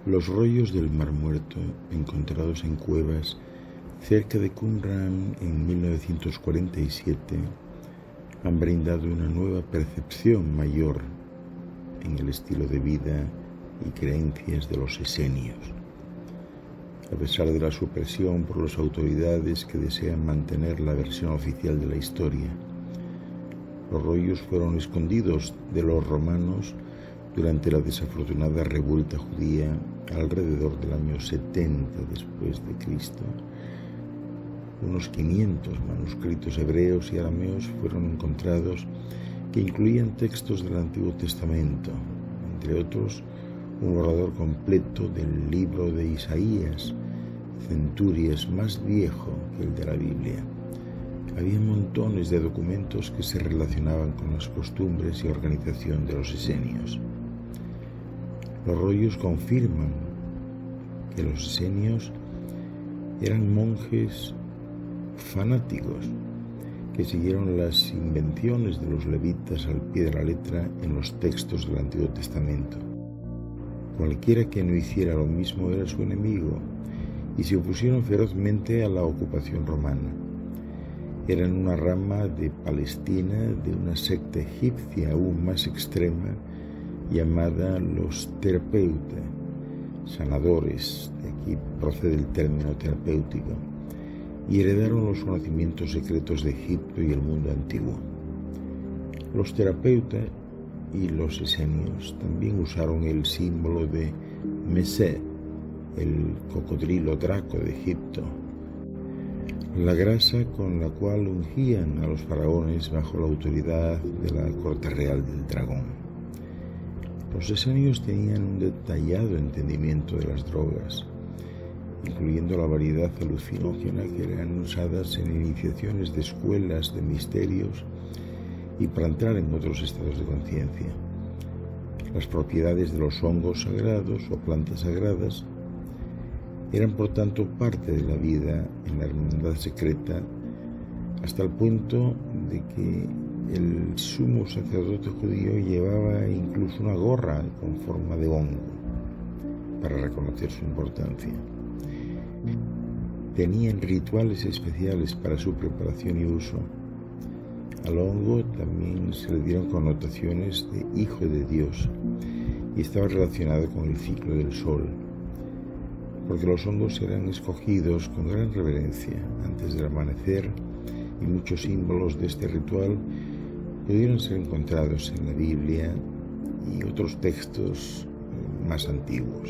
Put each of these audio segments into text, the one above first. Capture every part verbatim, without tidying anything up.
Los rollos del Mar Muerto, encontrados en cuevas cerca de Qumran en mil novecientos cuarenta y siete, han brindado una nueva percepción mayor en el estilo de vida y creencias de los esenios. A pesar de la supresión por las autoridades que desean mantener la versión oficial de la historia, los rollos fueron escondidos de los romanos durante la desafortunada revuelta judía alrededor del año setenta después de Cristo. Unos quinientos manuscritos hebreos y arameos fueron encontrados que incluían textos del Antiguo Testamento, entre otros un borrador completo del libro de Isaías, centurias más viejo que el de la Biblia. Había montones de documentos que se relacionaban con las costumbres y organización de los esenios. Los rollos confirman que los esenios eran monjes fanáticos que siguieron las invenciones de los levitas al pie de la letra en los textos del Antiguo Testamento. Cualquiera que no hiciera lo mismo era su enemigo y se opusieron ferozmente a la ocupación romana. Eran una rama de Palestina de una secta egipcia aún más extrema llamada los terapeutas, sanadores, de aquí procede el término terapéutico, y heredaron los conocimientos secretos de Egipto y el mundo antiguo. Los terapeutas y los esenios también usaron el símbolo de Mesé, el cocodrilo Draco de Egipto, la grasa con la cual ungían a los faraones bajo la autoridad de la corte real del dragón. Los esenios tenían un detallado entendimiento de las drogas, incluyendo la variedad alucinógena que eran usadas en iniciaciones de escuelas de misterios y para entrar en otros estados de conciencia. Las propiedades de los hongos sagrados o plantas sagradas eran por tanto parte de la vida en la hermandad secreta, hasta el punto de que el sumo sacerdote judío llevaba incluso una gorra con forma de hongo para reconocer su importancia. Tenían rituales especiales para su preparación y uso. Al hongo también se le dieron connotaciones de hijo de Dios y estaba relacionado con el ciclo del sol, porque los hongos eran escogidos con gran reverencia antes del amanecer y muchos símbolos de este ritual pudieron ser encontrados en la Biblia y otros textos más antiguos.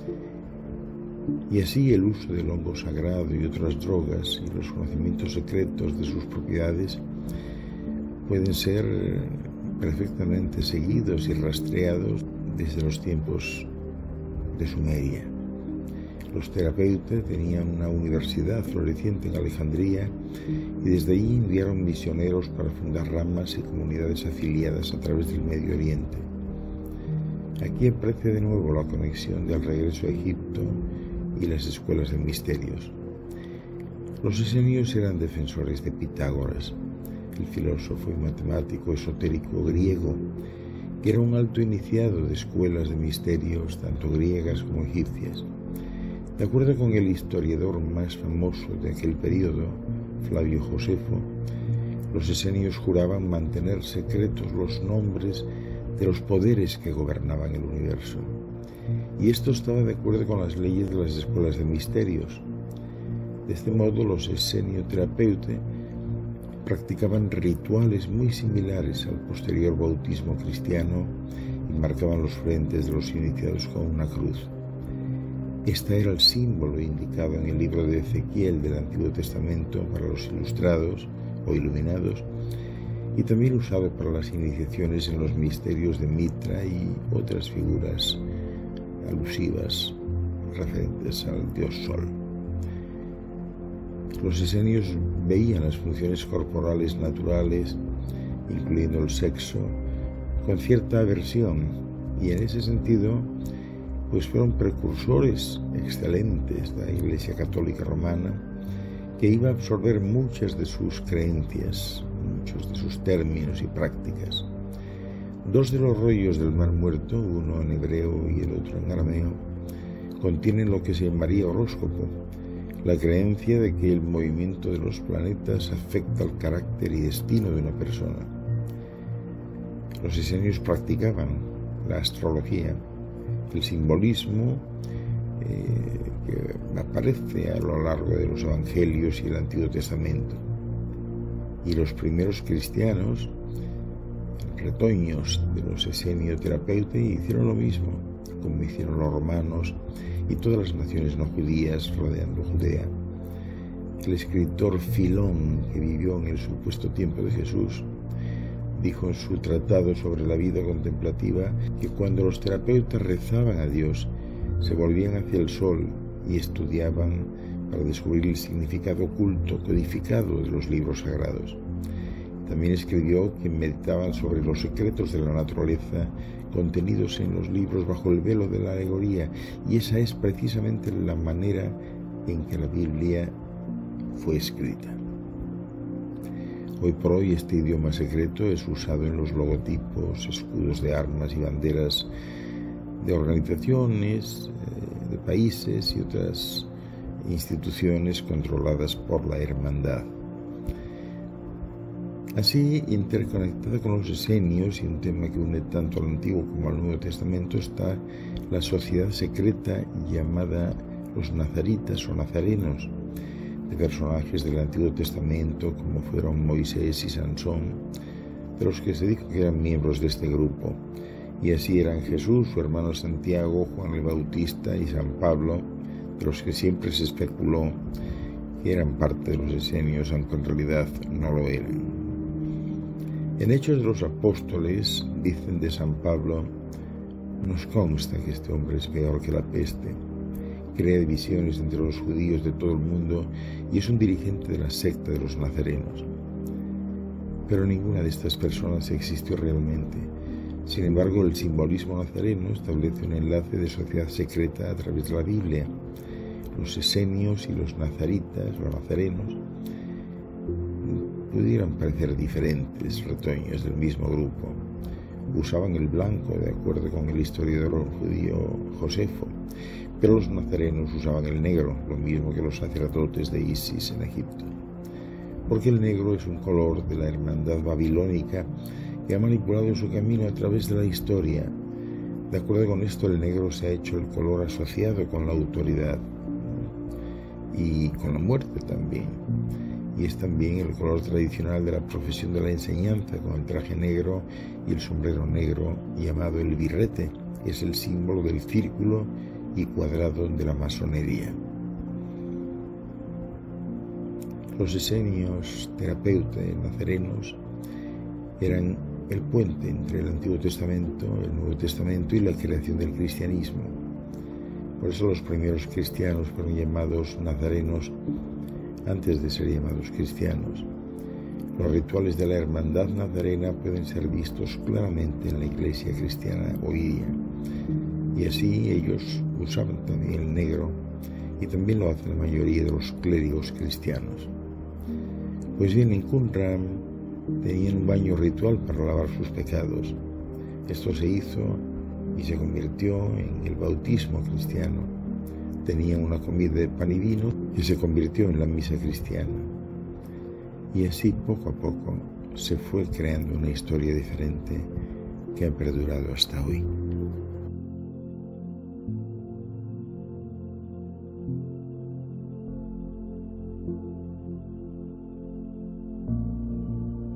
Y así el uso del hongo sagrado y otras drogas y los conocimientos secretos de sus propiedades pueden ser perfectamente seguidos y rastreados desde los tiempos de Sumeria. Los terapeutas tenían una universidad floreciente en Alejandría y desde allí enviaron misioneros para fundar ramas y comunidades afiliadas a través del Medio Oriente. Aquí aparece de nuevo la conexión del regreso a Egipto y las escuelas de misterios. Los esenios eran defensores de Pitágoras, el filósofo y matemático esotérico griego, que era un alto iniciado de escuelas de misterios tanto griegas como egipcias. De acuerdo con el historiador más famoso de aquel periodo, Flavio Josefo, los esenios juraban mantener secretos los nombres de los poderes que gobernaban el universo. Y esto estaba de acuerdo con las leyes de las escuelas de misterios. De este modo, los esenioterapeutas practicaban rituales muy similares al posterior bautismo cristiano y marcaban los frentes de los iniciados con una cruz. Este era el símbolo indicado en el libro de Ezequiel del Antiguo Testamento para los ilustrados o iluminados y también usado para las iniciaciones en los misterios de Mitra y otras figuras alusivas referentes al dios Sol. Los esenios veían las funciones corporales naturales, incluyendo el sexo, con cierta aversión y en ese sentido pues fueron precursores excelentes de la Iglesia Católica Romana, que iba a absorber muchas de sus creencias, muchos de sus términos y prácticas. Dos de los rollos del Mar Muerto, uno en hebreo y el otro en arameo, contienen lo que se llamaría horóscopo, la creencia de que el movimiento de los planetas afecta al carácter y destino de una persona. Los esenios practicaban la astrología, el simbolismo eh, que aparece a lo largo de los Evangelios y el Antiguo Testamento. Y los primeros cristianos, retoños de los esenioterapeutas, hicieron lo mismo, como hicieron los romanos y todas las naciones no judías rodeando Judea. El escritor Filón, que vivió en el supuesto tiempo de Jesús, dijo en su tratado sobre la vida contemplativa que cuando los terapeutas rezaban a Dios, se volvían hacia el sol y estudiaban para descubrir el significado oculto codificado de los libros sagrados. También escribió que meditaban sobre los secretos de la naturaleza contenidos en los libros bajo el velo de la alegoría, y esa es precisamente la manera en que la Biblia fue escrita. Hoy por hoy este idioma secreto es usado en los logotipos, escudos de armas y banderas de organizaciones, de países y otras instituciones controladas por la hermandad. Así, interconectada con los esenios, y un tema que une tanto al Antiguo como al Nuevo Testamento, está la sociedad secreta llamada los nazaritas o nazarenos, de personajes del Antiguo Testamento como fueron Moisés y Sansón, de los que se dijo que eran miembros de este grupo, y así eran Jesús, su hermano Santiago, Juan el Bautista y San Pablo, de los que siempre se especuló que eran parte de los esenios, aunque en realidad no lo eran. En Hechos de los Apóstoles dicen de San Pablo: nos consta que este hombre es peor que la peste, crea divisiones entre los judíos de todo el mundo y es un dirigente de la secta de los nazarenos. Pero ninguna de estas personas existió realmente. Sin embargo, el simbolismo nazareno establece un enlace de sociedad secreta a través de la Biblia. Los esenios y los nazaritas, los nazarenos, pudieran parecer diferentes retoños del mismo grupo. Usaban el blanco, de acuerdo con el historiador judío Josefo, pero los nazarenos usaban el negro, lo mismo que los sacerdotes de Isis en Egipto, porque el negro es un color de la hermandad babilónica que ha manipulado su camino a través de la historia. De acuerdo con esto, el negro se ha hecho el color asociado con la autoridad y con la muerte también. Y es también el color tradicional de la profesión de la enseñanza, con el traje negro y el sombrero negro, llamado el birrete, que es el símbolo del círculo y cuadrado de la masonería. Los esenios terapeutas nazarenos eran el puente entre el Antiguo Testamento, el Nuevo Testamento y la creación del cristianismo. Por eso los primeros cristianos fueron llamados nazarenos antes de ser llamados cristianos. Los rituales de la hermandad nazarena pueden ser vistos claramente en la iglesia cristiana hoy día, y así ellos usaban también el negro, y también lo hace la mayoría de los clérigos cristianos. Pues bien, en Qumran tenían un baño ritual para lavar sus pecados. Esto se hizo y se convirtió en el bautismo cristiano. Tenían una comida de pan y vino que se convirtió en la misa cristiana. Y así, poco a poco, se fue creando una historia diferente que ha perdurado hasta hoy.